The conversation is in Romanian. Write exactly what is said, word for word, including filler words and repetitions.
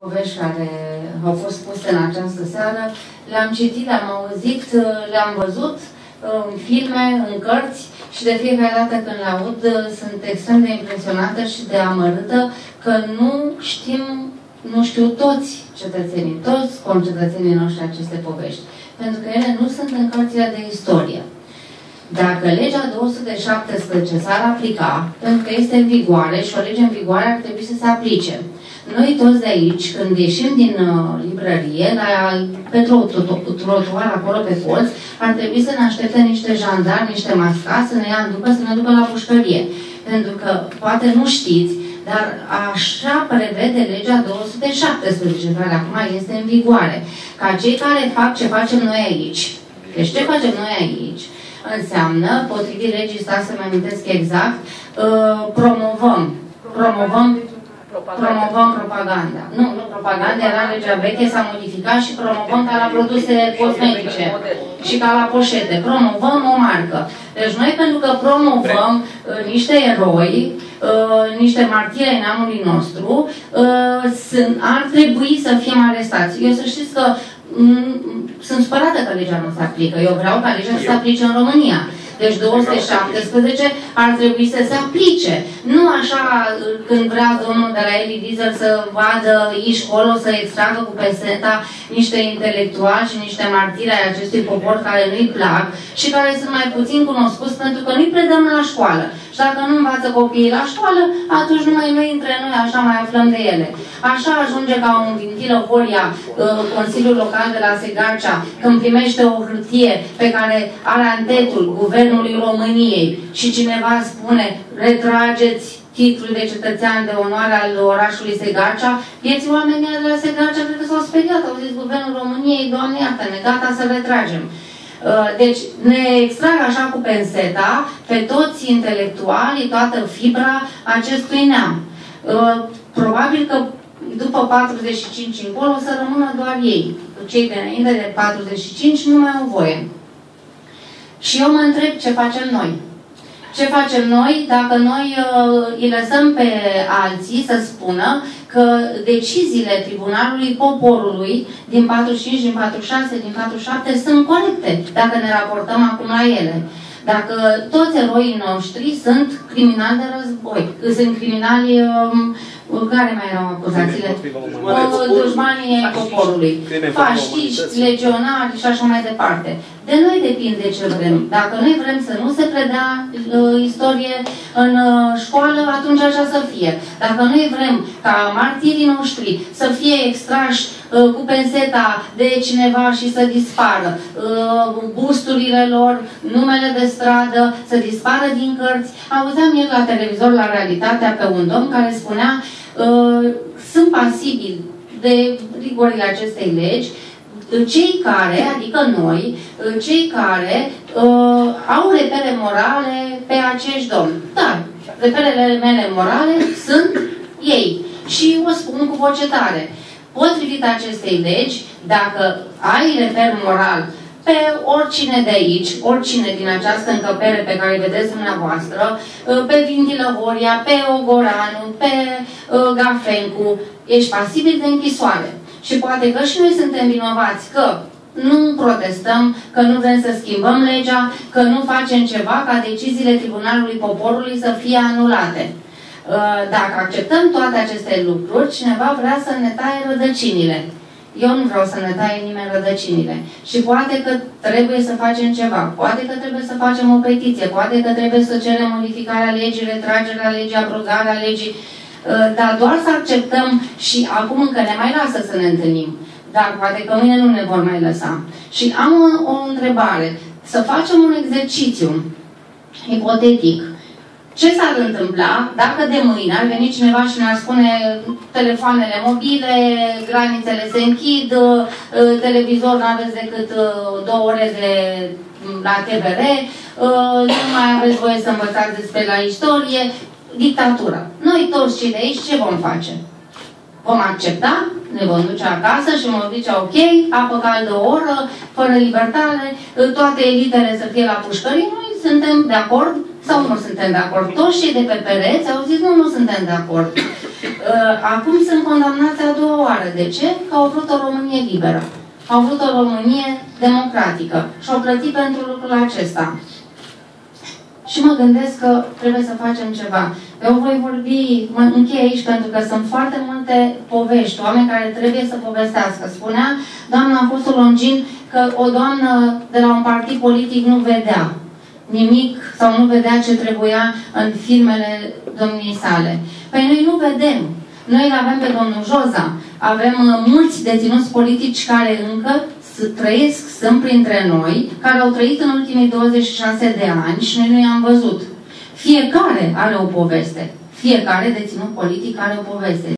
Povești care au fost puse în această seară, le-am citit, le-am auzit, le-am văzut în filme, în cărți și de fiecare dată când le aud sunt extrem de impresionată și de amărâtă că nu știm, nu știu toți cetățenii, toți concetățenii noștri aceste povești, pentru că ele nu sunt în cărțile de istorie. Dacă legea două sute șaptesprezece s-ar aplica, pentru că este în vigoare și o lege în vigoare ar trebui să se aplice. Noi toți de aici, când ieșim din uh, librărie, la, pe trotuar, acolo pe colț, ar trebui să ne aștepte niște jandarmi, niște mascați, să ne ia în după, să ne ducă la pușcărie. Pentru că, poate nu știți, dar așa prevede legea două sute șaptesprezece, care acum este în vigoare. Ca cei care fac ce facem noi aici, deci ce facem noi aici, înseamnă, potrivit legii, stați să-mi amintesc exact, uh, promovăm, promovăm Promovăm propaganda. Nu, nu propaganda, era legea veche, s-a modificat și promovăm ca la produse cosmetice și ca la poșete. Promovăm o marcă. Deci noi, pentru că promovăm uh, niște eroi, uh, niște martiri ai neamului nostru, uh, sunt, ar trebui să fim arestați. Eu să știți că sunt supărată că legea nu se aplică. Eu vreau ca legea să se aplice în România. Deci două sute șaptesprezece ar trebui să se aplice. Nu așa când vrea domnul de la Elie Wiesel să vadă aici, acolo, să extragă cu peseta niște intelectuali și niște martiri ai acestui popor care nu-i plac și care sunt mai puțin cunoscuți pentru că nu-i predăm la școală. Și dacă nu învață copiii la școală, atunci numai noi între noi așa mai aflăm de ele. Așa ajunge ca un vintilă Horia, Consiliul Local de la Segarcea, când primește o hârtie pe care are antetul Guvernului României și cineva spune, retrageți titlul de cetățean de onoare al orașului Segarcea, vieții oamenii de la Segarcea cred că s-au speriat, au zis Guvernul României, Doamne iartă-ne, gata să retragem. Deci ne extrag așa cu penseta pe toți intelectualii, toată fibra acestui neam. Probabil că după patruzeci și cinci încolo o să rămână doar ei. Cei de înainte de patruzeci și cinci nu mai au voie. Și eu mă întreb ce facem noi. Ce facem noi dacă noi uh, îi lăsăm pe alții să spună că deciziile Tribunalului Poporului din patruzeci și cinci, din patruzeci și șase, din patruzeci și șapte sunt corecte, dacă ne raportăm acum la ele. Dacă toți eroii noștri sunt criminali de război, sunt criminali, um, care mai erau acuzațiile? Dușmanii poporului, fașiști, legionari și așa mai departe. De noi depinde ce vrem. Dacă noi vrem să nu se predea uh, istorie în uh, școală, atunci așa să fie. Dacă noi vrem ca martirii noștri să fie extrași uh, cu penseta de cineva și să dispară, uh, busturile lor, numele de stradă, să dispară din cărți. Auzeam ieri la televizor, la Realitatea, pe un domn care spunea uh, sunt pasibili de rigorile acestei legi cei care, adică noi, cei care uh, au repere morale pe acești domni. Dar reperele mele morale sunt ei. Și o spun cu voce tare. Potrivit acestei legi, dacă ai reper moral pe oricine de aici, oricine din această încăpere pe care vedeți dumneavoastră, pe Vintilă Horia, pe Ogoranu, pe uh, Gafencu, ești pasibil de închisoare. Și poate că și noi suntem vinovați că nu protestăm, că nu vrem să schimbăm legea, că nu facem ceva ca deciziile Tribunalului Poporului să fie anulate. Dacă acceptăm toate aceste lucruri, cineva vrea să ne taie rădăcinile. Eu nu vreau să ne taie nimeni rădăcinile. Și poate că trebuie să facem ceva, poate că trebuie să facem o petiție, poate că trebuie să cerem modificarea legii, retragerea legii, abrogarea legii, dar doar să acceptăm și acum încă ne mai lasă să ne întâlnim. Dar poate că mâine nu ne vor mai lăsa. Și am o, o întrebare. Să facem un exercițiu ipotetic. Ce s-ar întâmpla dacă de mâine ar veni cineva și ne-ar spune telefoanele mobile, granițele se închid, televizor nu aveți decât două ore de la T V R, nu mai aveți voie să învățați despre la istorie, dictatură. Noi toți cei de aici ce vom face? Vom accepta, ne vom duce acasă și vom zice ok, apă caldă o oră, fără libertate, toate elitele să fie la pușcării, noi suntem de acord sau nu suntem de acord? Toți cei de pe pereți au zis nu, nu suntem de acord. Acum sunt condamnați a doua oară. De ce? Că au vrut o Românie liberă. Au vrut o Românie democratică. Și au plătit pentru lucrul acesta. Și mă gândesc că trebuie să facem ceva. Eu voi vorbi, mă închei aici, pentru că sunt foarte multe povești, oameni care trebuie să povestească. Spunea doamna Apostol Longin că o doamnă de la un partid politic nu vedea nimic sau nu vedea ce trebuia în filmele domniei sale. Păi noi nu vedem. Noi îl avem pe domnul Joza. Avem mulți deținuți politici care încă trăiesc, sunt printre noi, care au trăit în ultimii douăzeci și șase de ani și noi nu i-am văzut. Fiecare are o poveste. Fiecare deținut politic are o poveste.